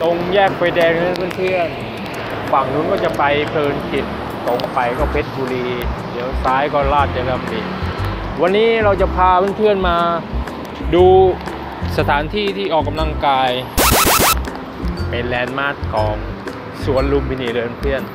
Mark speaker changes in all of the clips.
Speaker 1: ตรงแยกไฟแดงนะเพื่อนๆฝั่งนู้นก็จะไปเพลินจิตตรงไปก็เพชรบุรีเดี๋ยวซ้ายก็ลาดยาลำดีวันนี้เราจะพาเพื่อนๆมาดูสถานที่ที่ออกกำลังกายเป็นแลนด์มาร์คของสวนลุมพินีเลยเพื่อน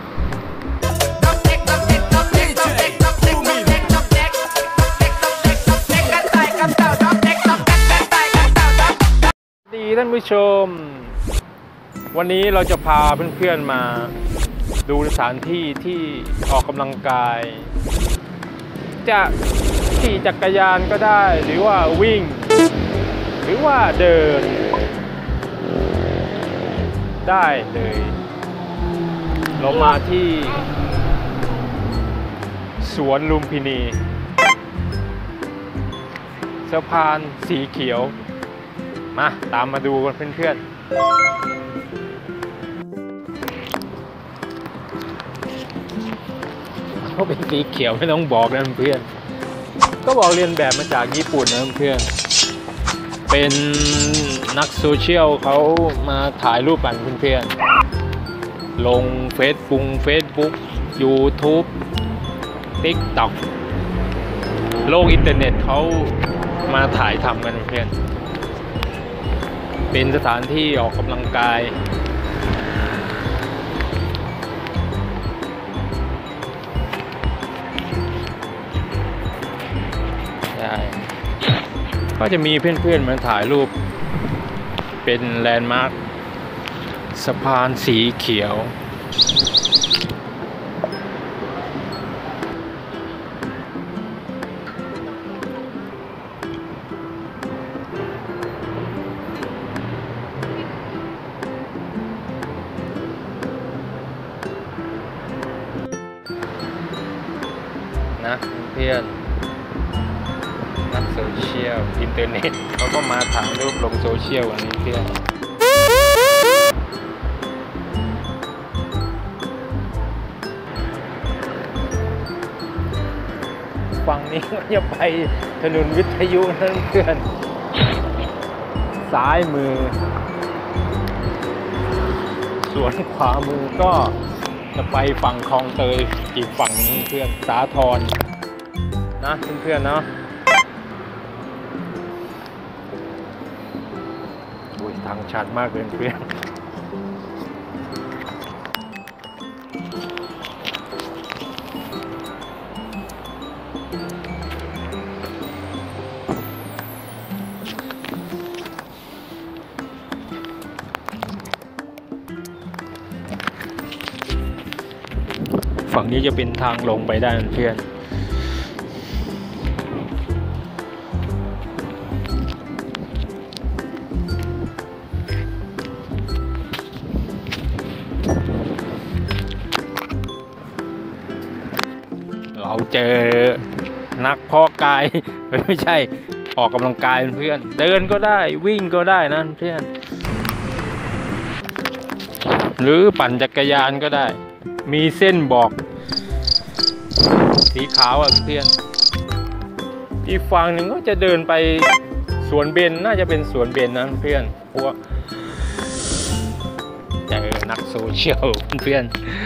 Speaker 1: ดีท่านผู้ชมวันนี้เราจะพาเพื่อนๆมาดูสถานที่ที่ออกกำลังกายจะขี่จักรยานก็ได้หรือว่าวิ่งหรือว่าเดินได้เลยเรามาที่สวนลุมพินีสะพานสีเขียวมาตามมาดูกันเพื่อนๆเขาเป็นสีเขียวไม่ต้องบอกนะเพื่อนก็บอกเรียนแบบมาจากญี่ปุ่นนะเพื่อนเป็นนักโซเชียลเขามาถ่ายรูปกันเพื่อนๆลงเฟซบุ๊ก YouTube TikTok โลกอินเทอร์เน็ตเขามาถ่ายทำกันเพื่อนเป็นสถานที่ออกกำลังกายก็จะมีเพื่อนๆมาถ่ายรูปเป็นแลนด์มาร์คสะพานสีเขียวนะเพื่อนนักโซเชียลอินเทอร์เน็ตเขาก็มาถ่ายรูปลงโซเชียลอันนี้เพื่อนฝั่งนี้ก็จะไปถนนวิทยุนั่นเพื่อนซ้ายมือส่วนขวามือก็จะไปฝั่งคลองเตยอีกฝั่งนึงเพื่อนสาทรนะเพื่อนๆเนาะทางชันมากเลยเพื่อนฝั่งนี้จะเป็นทางลงไปได้เพื่อนเราเจอนักเพาะกายไม่ใช่ออกกำลังกายเพื่อนเดินก็ได้วิ่งก็ได้นะเพื่อนหรือปั่นจักรยานก็ได้มีเส้นบอกสีขาวอ่ะเพื่อนอีกฝั่งหนึ่งก็จะเดินไปสวนเบญน่าจะเป็นสวนเบญนะเพื่อนพวกเจอนักโซเชียลเพื่อน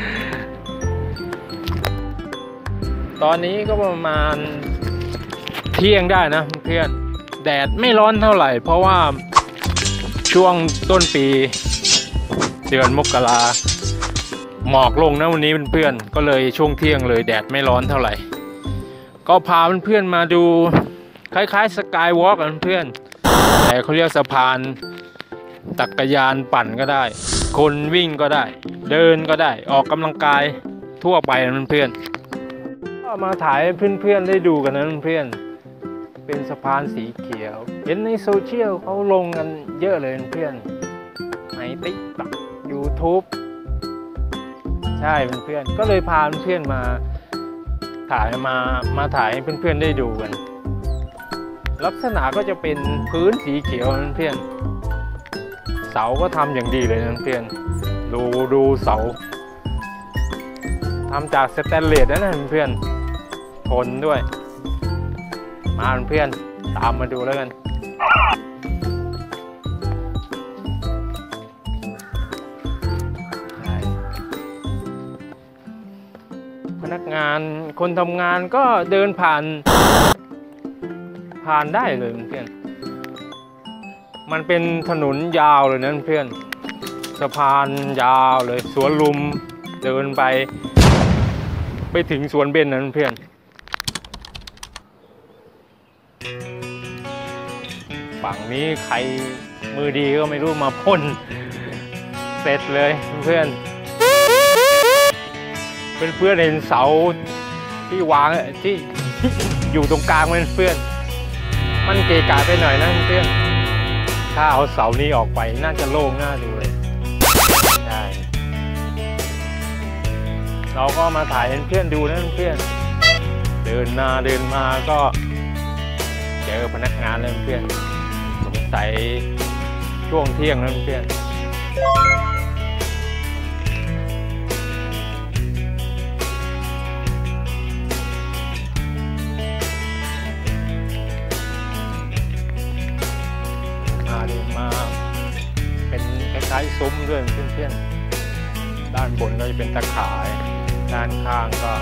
Speaker 1: ตอนนี้ก็ประมาณเที่ยงได้นะเพื่อนแดดไม่ร้อนเท่าไหร่เพราะว่าช่วงต้นปีเดือนมกราหมอกลงนะวันนี้เพื่อนก็เลยช่วงเที่ยงเลยแดดไม่ร้อนเท่าไหร่ก็พาเพื่อนมาดูคล้ายๆสกายวอล์กกันเพื่อนแต่เขาเรียกสะพานจักรยานปั่นก็ได้คนวิ่งก็ได้เดินก็ได้ออกกำลังกายทั่วไปนะเพื่อนก็มาถ่ายให้เพื่อนๆได้ดูกันนะเพื่อนเป็นสะพานสีเขียวเห็นในโซเชียลเขาลงกันเยอะเลยเพื่อนใน TikTok YouTube ใช่เพื่อนก็เลยพาเพื่อนมาถ่ายให้เพื่อนๆได้ดูกันลักษณะก็จะเป็นพื้นสีเขียวเพื่อนเสาก็ทำอย่างดีเลยเพื่อนดูเสาทำจากสแตนเลสนะเพื่อนทนด้วยมาเพื่อนตามมาดูแล้วกันพนักงานคนทำงานก็เดินผ่านได้เลยเพื่อนมันเป็นถนนยาวเลยนะเพื่อนสะพานยาวเลยสวนลุมเดินไปถึงสวนเบญนั้นเพื่อนฝั่งนี้ใครมือดีก็ไม่รู้มาพ่นเสร็จเลยเพื่อนเพื่อนเห็นเสาที่วางที่อยู่ตรงกลางเพื่อนมันเกะกะไปหน่อยนะเพื่อนถ้าเอาเสานี้ออกไปน่าจะโล่งน่าดูเลยใช่เราก็มาถ่ายให้เพื่อนดูนะเพื่อนเดินมาก็เจอพนักงานแล้วเพื่อนสงสัยช่วงเที่ยงแล้วเพื่อนมาเป็นคล้ายๆซุ้มด้วยเพื่อนๆด้านบนก็จะเป็นตะข่ายด้านข้างก็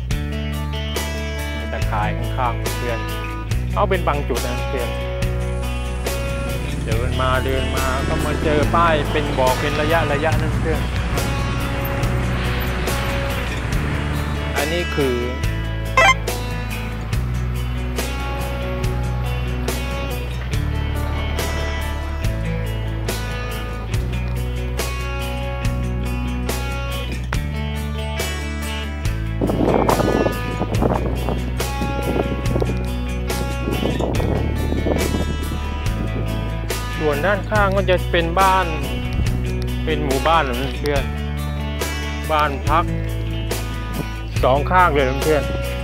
Speaker 1: มีตะข่ายข้างๆเพื่อนเอาเป็นบางจุดนะเพื่อนเดินมาก็มาเจอป้ายเป็นบอกเป็นระยะนั่นเพื่อนอันนี้คือส่วนด้านข้างก็จะเป็นบ้านเป็นหมู่บ้านเพื่อนบ้านพักสองข้างเลยเพื่อน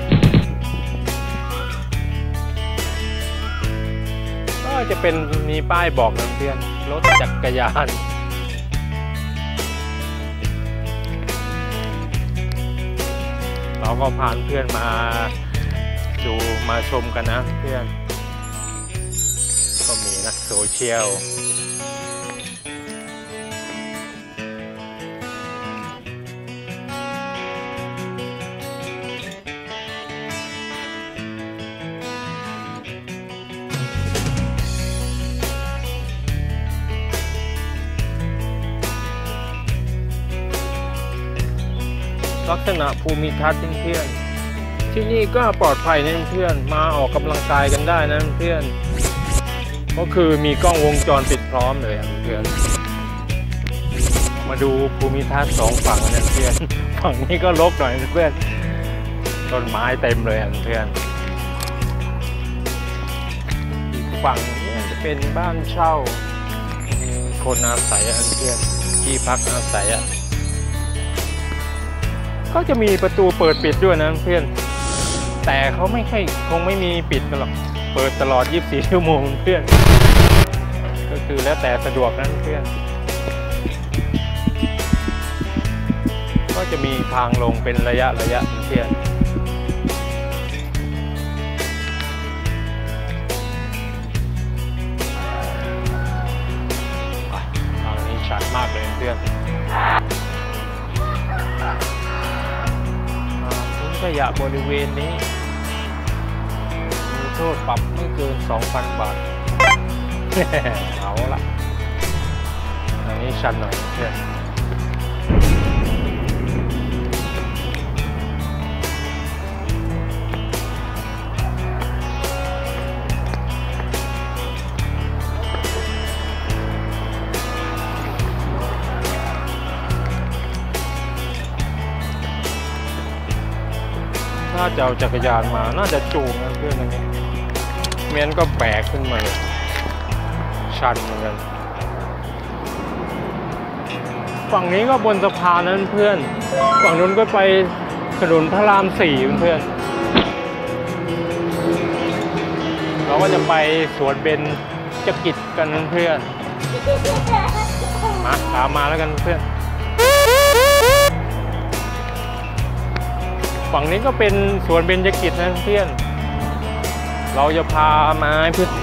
Speaker 1: ก็จะเป็นมีป้ายบอกเพื่อนรถจักรยานเราก็พาเพื่อนมาดูมาชมกันนะเพื่อนก็มีนักโซเชียลลักษณะภูมิทัศน์เพื่อนที่นี่ก็ปลอดภัยนะเพื่อนมาออกกำลังกายกันได้นะเพื่อนก็คือมีกล้องวงจรปิดพร้อมเลยเพื่อนมาดูภูมิทัศน์สองฝั่งนะเพื่อนฝั่งนี้ก็รกหน่อยเพื่อนต้นไม้เต็มเลยเพื่อนอีกฝั่งนี้จะเป็นบ้านเช่ามีคนอาศัยเพื่อนที่พักอาศัยก็จะมีประตูเปิดปิดด้วยนะเพื่อนแต่เขาคงไม่มีปิดกันหรอกเปิดตลอด24ชั่วโมงเพื่อนก็คือแล้วแต่สะดวกนะเพื่อนก็จะมีทางลงเป็นระยะเพื่อนทางนี้ชัดมากเลยเพื่อนขยะบริเวณนี้มีโทษปรับไม่เกิน 2,000 บาท เอาละอันนี้ชันหน่อยเพื่อนถ้าจะเอาจักรยานมาน่าจะจูงนะเพื่อนอันนี้เมียนก็แบกขึ้นมาเลยชันเหมือนกันฝั่งนี้ก็บนสะพานนั้นเพื่อนฝั่งนู้นก็ไปถนนพระราม 4เพื่อนเราก็จะไปสวนเบญจกิจกันเพื่อนมาตามมาแล้วกันเพื่อนฝั่งนี้ก็เป็นสวนเบญจกิจนะเพื่อนเราจะพามาเพื่อน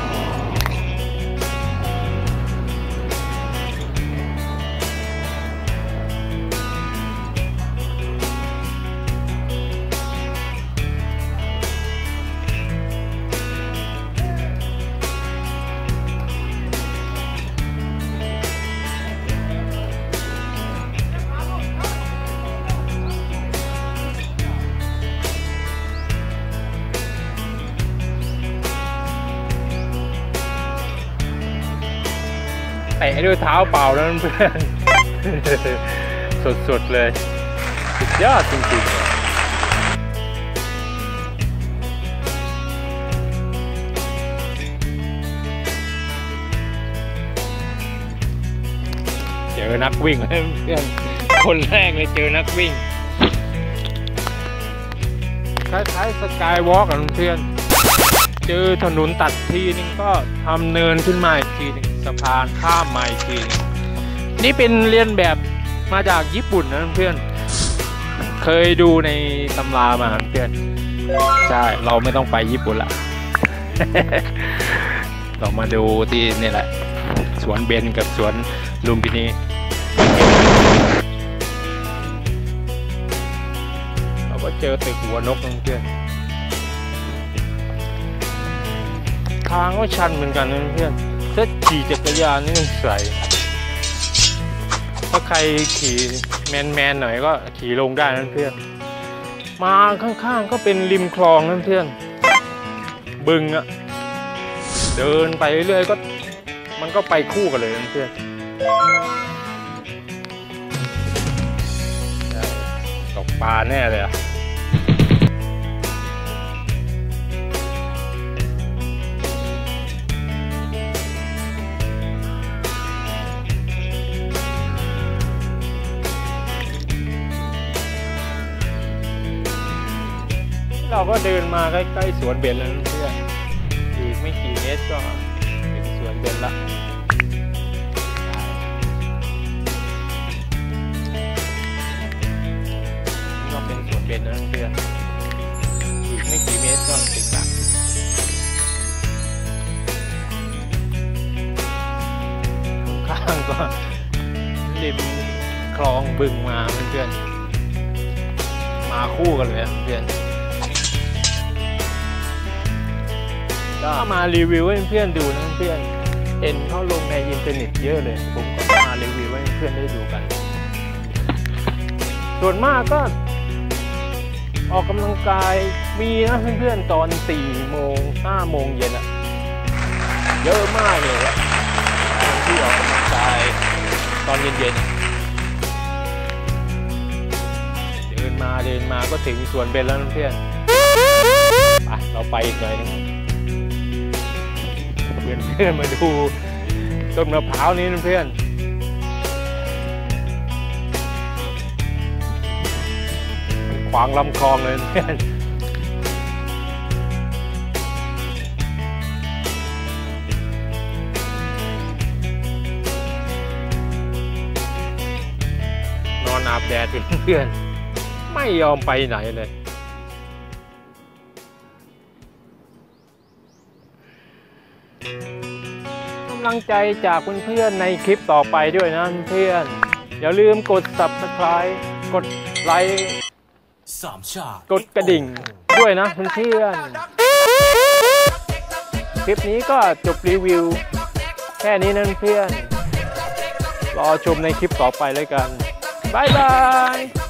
Speaker 1: ะด้วยเท้าเปล่าแล้วเพื่อน สุดๆเลยสุดยอดจริงๆเจอนักวิ่งเพื่อนคนแรกเลยเจอนักวิ่งคล้ายๆสกายวอล์กอ่ะเพื่อนเจอถนนตัดทีนึงก็ทำเนินขึ้นมาอีกทีนึงสะพานข้ามมาอีกทีนึงนี่เป็นเรียนแบบมาจากญี่ปุ่นนะเพื่อนเคยดูในตำรามาเพื่อนใช่เราไม่ต้องไปญี่ปุ่นละ เรามาดูที่นี่แหละสวนเบญกับสวนลุมพินีเราก็เจอตึกหัวนกนะเพื่อนทางก็ชันเหมือนกันนะเพื่อนถ้าขี่จักรยานนี่ต้องใส่ถ้าใครขี่แมนหน่อยก็ขี่ลงได้นะเพื่อนมาข้างๆก็เป็นริมคลองนะเพื่อนบึงอะเดินไปเรื่อยๆก็มันก็ไปคู่กันเลยนะเพื่อนตกปลาแน่เลยอะเราก็เดินมาใกล้ๆสวนเบญแล้วเพื่อนอีกไม่กี่เมตรก็เป็นสวนเบญละก็เป็นสวนเบญแล้วเพื่อนอีกไม่กี่เมตรก็ถึงละข้างก็ริมคลองบึงมาเพื่อนมาคู่กันเลยเพื่อนก็มารีวิวให้เพื่อนดูนะเพื่อนเห็นเขาลงในอินเทอร์เน็ตเยอะเลยผมก็มารีวิวให้เพื่อนได้ดูกันส่วนมากก็ออกกำลังกายมีนะเพื่อนๆตอน4 โมง 5 โมงเย็นอะเยอะมากเลยอะที่ออกกำลังกายตอนเย็นๆเดินมาก็ถึงสวนเบญแล้วนะเพื่อนไปเราไปอีกหน่อยนึงเพื่อนมาดูต้นมะพร้าวนี้นะเพื่อนขวางลำคลองเลยเพื่อนนอนอาบแดดเป็นเพื่อนไม่ยอมไปไหนเลยกำลังใจจากเพื่อนๆในคลิปต่อไปด้วยนะเพื่อนอย่าลืมกด Subscribe กดไลค์กดกระดิ่งด้วยนะเพื่อนๆคลิปนี้ก็จบรีวิวแค่นี้นะเพื่อนรอชมในคลิปต่อไปเลยกันบ๊ายบาย